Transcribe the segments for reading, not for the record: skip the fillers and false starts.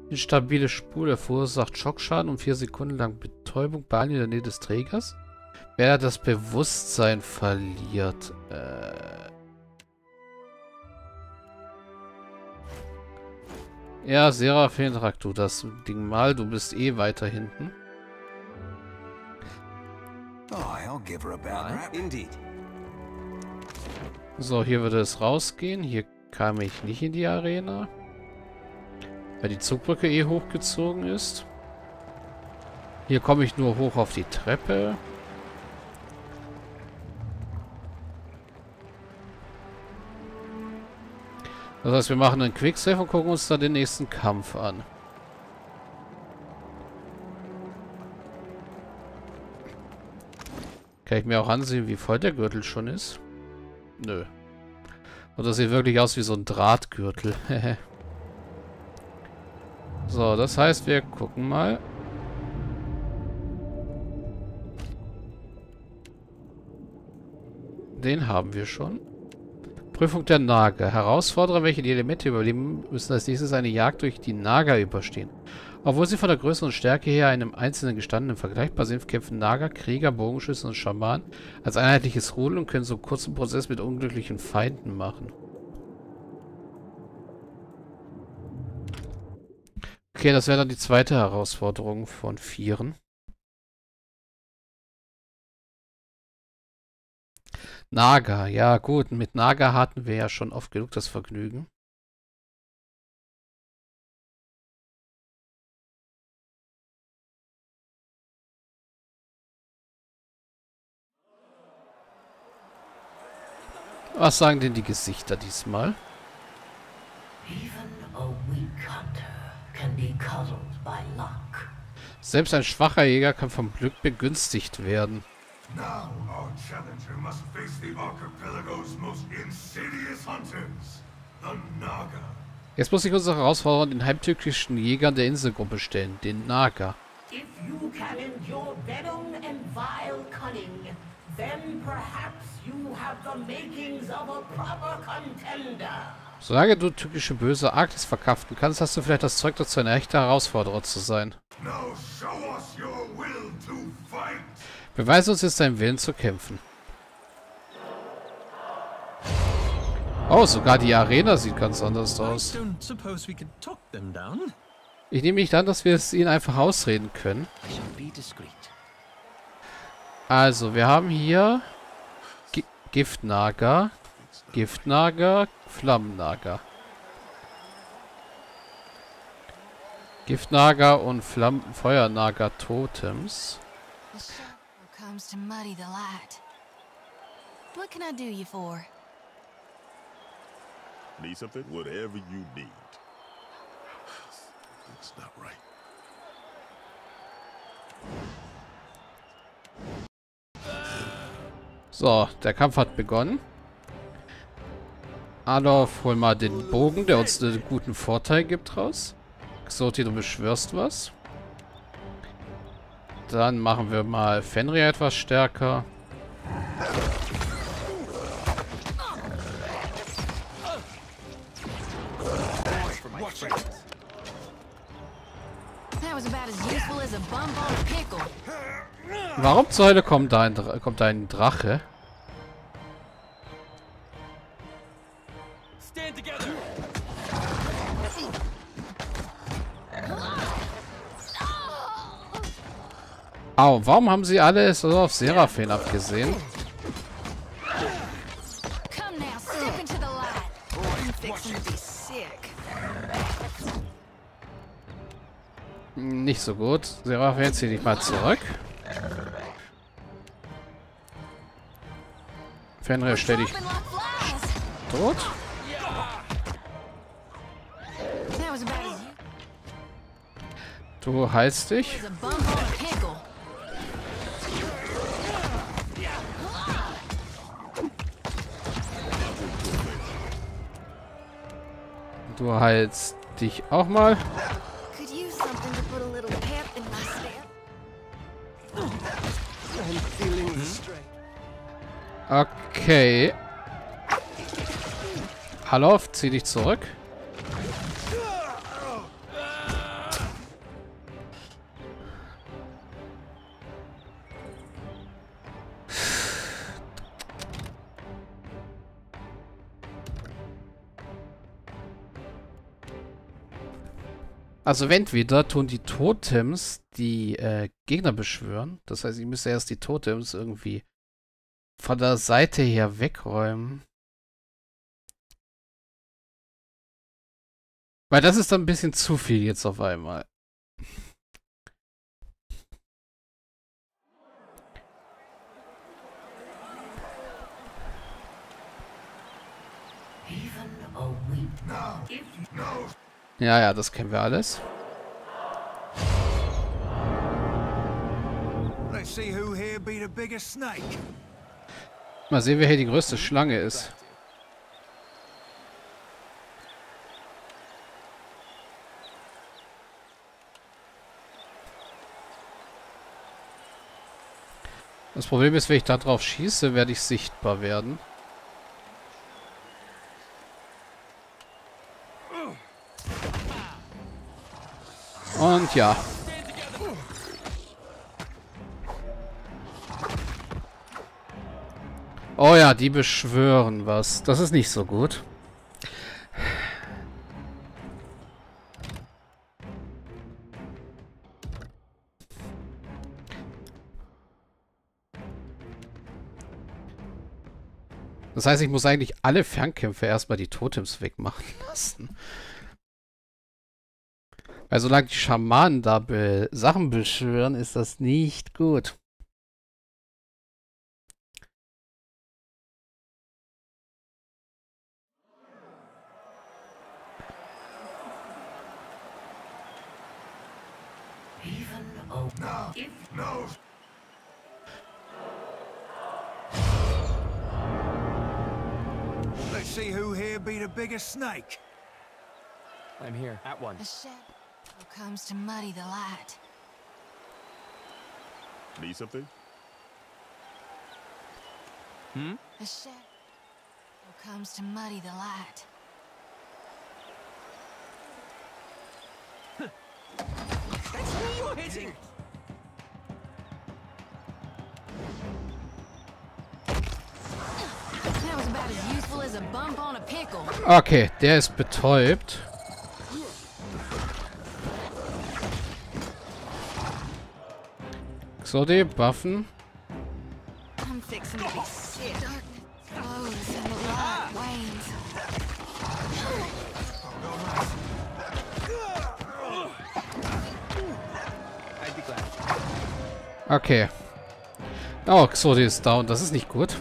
Instabile Spule verursacht Schockschaden und 4 Sekunden lang Betäubung bei allen in der Nähe des Trägers. Wer das Bewusstsein verliert. Ja, Seraphin, trag du das Ding mal. Du bist eh weiter hinten. So, hier würde es rausgehen. Hier kam ich nicht in die Arena. Weil die Zugbrücke eh hochgezogen ist. Hier komme ich nur hoch auf die Treppe. Das heißt, wir machen einen Quicksave und gucken uns dann den nächsten Kampf an. Kann ich mir auch ansehen, wie voll der Gürtel schon ist? Nö. Und das sieht wirklich aus wie so ein Drahtgürtel. So, das heißt, wir gucken mal. Den haben wir schon. Prüfung der Naga. Herausforderer, welche die Elemente überleben, müssen als nächstes eine Jagd durch die Naga überstehen. Obwohl sie von der Größe und Stärke her einem einzelnen gestandenen vergleichbar sind, kämpfen Naga, Krieger, Bogenschützen und Schamanen als einheitliches Rudel und können so einen kurzen Prozess mit unglücklichen Feinden machen. Okay, das wäre dann die zweite Herausforderung von 4. Naga, ja gut, mit Naga hatten wir ja schon oft genug das Vergnügen. Was sagen denn die Gesichter diesmal? Selbst ein schwacher Jäger kann vom Glück begünstigt werden. Now our challenger must face the archipelago's most insidious hunters, the Naga. Jetzt muss sich unsere Herausforderer den heimtückischen Jägern der Inselgruppe stellen, den Naga. If you can endure venom and vile cunning, then perhaps you have the makings of a proper contender. Solange du tückische böse Arktis verkraften kannst, hast du vielleicht das Zeug dazu, ein echter Herausforderer zu sein. Now show us your will to fight. Beweise uns jetzt deinen Willen zu kämpfen. Oh, sogar die Arena sieht ganz anders aus. Ich nehme nicht an, dass wir es ihnen einfach ausreden können. Also, wir haben hier Giftnaga, Giftnaga, Flammennaga. Giftnaga und Feuernaga Totems. Comes to muddy the light. What can I do you for? Need something? Whatever you need. It's not right. So, der Kampf hat begonnen. Adolf, hol mal den Bogen, der uns einen guten Vorteil gibt raus. Xoti, du beschwörst was. Dann machen wir mal Fenrir etwas stärker. Warum zur Hölle kommt da ein Drache? Au, warum haben sie alle so auf Seraphin abgesehen? Nicht so gut. Seraphin, zieh dich mal zurück. Fenrir, stell dich tot. Du heilst dich. Du heilst dich auch mal. Okay. Hallo, zieh dich zurück. Also entweder tun die Totems die Gegner beschwören. Das heißt, ich müsste erst die Totems irgendwie von der Seite her wegräumen. Weil das ist dann ein bisschen zu viel jetzt auf einmal. Even a week now. No. Ja, ja, das kennen wir alles. Let's see who here be the biggest snake. Mal sehen, wer hier die größte Schlange ist. Das Problem ist, wenn ich da drauf schieße, werde ich sichtbar werden. Und ja. Oh ja, die beschwören was. Das ist nicht so gut. Das heißt, ich muss eigentlich alle Fernkämpfe erstmal die Totems wegmachen lassen. Weil solange die Schamanen da Sachen beschwören, ist das nicht gut. Even a now. No. Let's see who here be the biggest snake. I'm here. At one. A shadow comes to muddy the light. Need something? A shadow comes to muddy the light. That's me you're hitting! That was about as useful as a bump on a pickle. Okay, der ist betäubt. So, die Waffen. I'm fixing to be sick. Darkness flows and the light wanes. I'd be glad. Okay. Oh, Xodi ist down. Das ist nicht gut.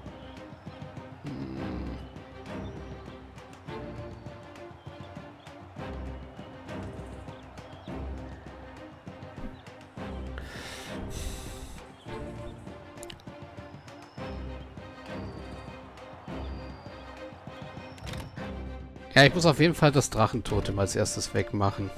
Ja, ich muss auf jeden Fall das Drachentotem als erstes wegmachen.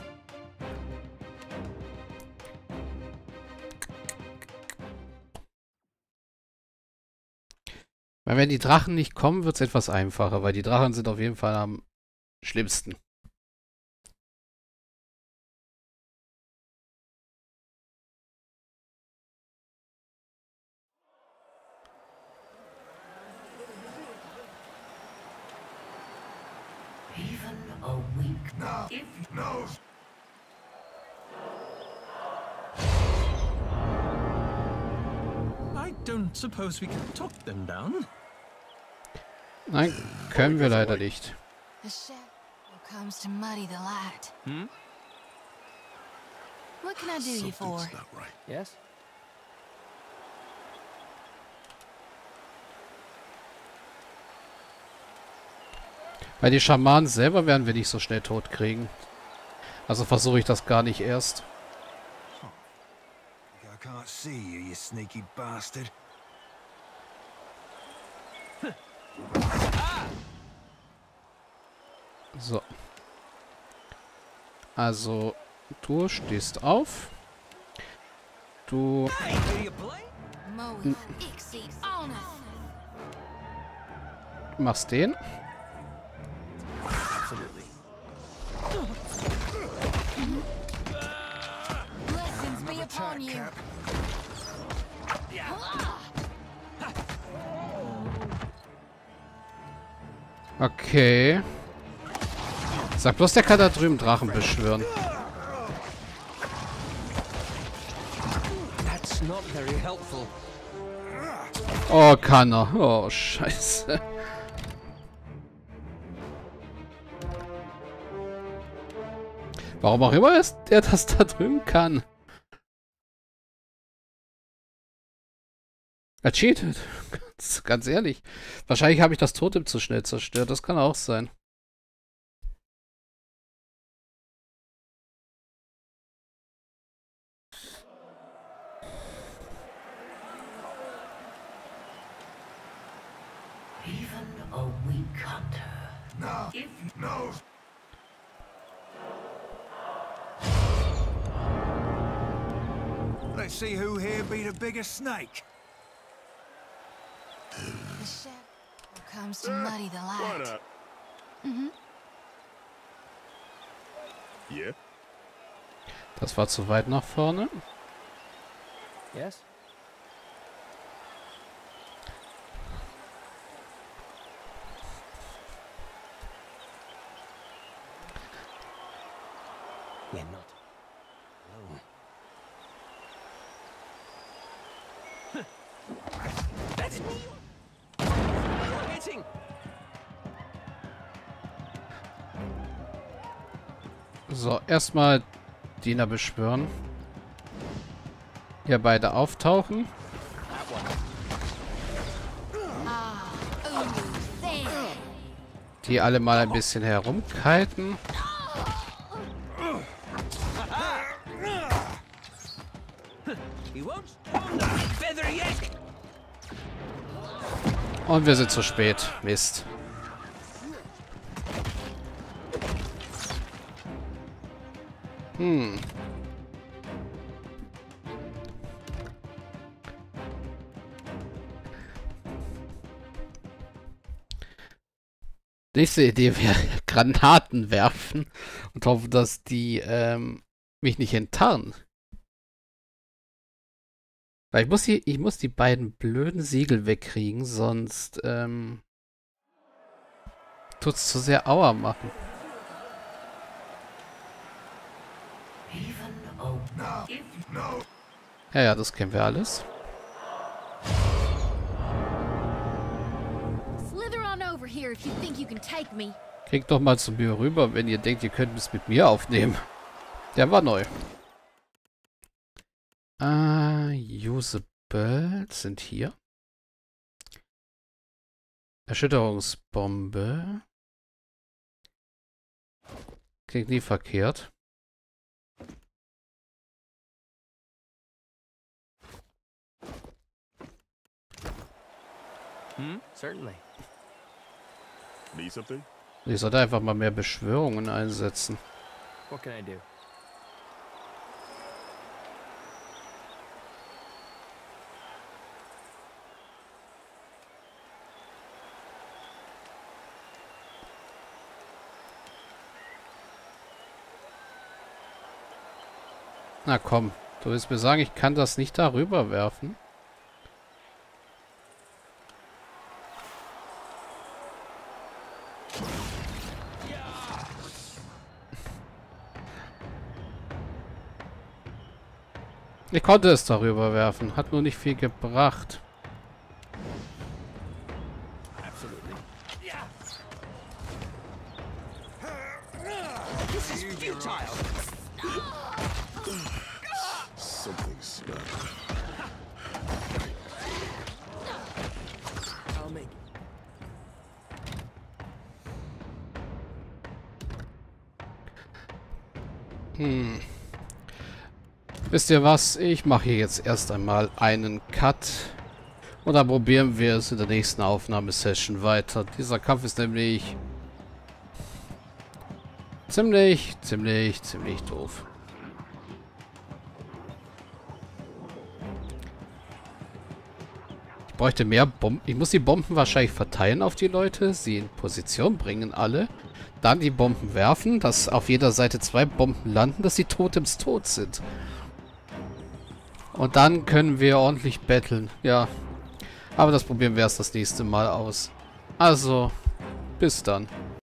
Weil wenn die Drachen nicht kommen, wird es etwas einfacher, weil die Drachen sind auf jeden Fall am schlimmsten. Even a week Now. No. I don't suppose we can talk them down. Nein, können wir leider nicht. A shadow comes to muddy the light. What can I do you for? Something's not right. Yes? Weil die Schamanen selber werden wir nicht so schnell tot kriegen. Also versuche ich das gar nicht erst. I can't see you, you sneaky bastard. So. Also, du stehst auf. Du Moe, Ixie, on machst den. Absolutely. Blessings be upon you. Okay. Sag bloß, der kann da drüben Drachen beschwören. That's not very helpful. Oh, kann er. Oh, scheiße. Warum auch immer ist der das da drüben kann. Er cheatet. Ganz ehrlich. Wahrscheinlich habe ich das Totem zu schnell zerstört. Das kann auch sein. Even a weak hunter. Now, If no. Let's see who here be the biggest snake. The shadow comes to muddy the Why light. not? Mhm. Yeah. Das war zu weit nach vorne. Yes? We're not alone. That's me! You're hitting! So, erstmal Diener beschwören. Hier beide auftauchen. That one. Ooh, there. Die alle mal ein bisschen herumkiten. He won't stop that feather yet! Und wir sind zu spät. Mist. Nächste Idee wäre Granaten werfen und hoffen, dass die mich nicht enttarnen. Weil ich muss die beiden blöden Siegel wegkriegen, sonst tut's zu sehr Aua machen. even a Now, if no. Ja, das kennen wir alles. Slither on over here if you think you can take me. Kriegt doch mal zu mir rüber, wenn ihr denkt, ihr könnt es mit mir aufnehmen. Der war neu. Usables sind hier. Erschütterungsbombe. Klingt nie verkehrt. Certainly. Need something? Ich sollte einfach mal mehr Beschwörungen einsetzen. What can I do? Na komm, du willst mir sagen, ich kann das nicht darüber werfen? Ich konnte es darüber werfen, hat nur nicht viel gebracht. Absolutely. This is futile! Something smells. I'll make Wisst ihr was? Ich mache hier jetzt erst einmal einen Cut. Und dann probieren wir es in der nächsten Aufnahmesession weiter. Dieser Kampf ist nämlich ziemlich doof. Ich bräuchte mehr Bomben. Ich muss die Bomben wahrscheinlich verteilen auf die Leute, sie in Position bringen alle. Dann die Bomben werfen, dass auf jeder Seite 2 Bomben landen, dass die Totems tot sind. Und dann können wir ordentlich battlen. Ja. Aber das probieren wir erst das nächste Mal aus. Also, bis dann.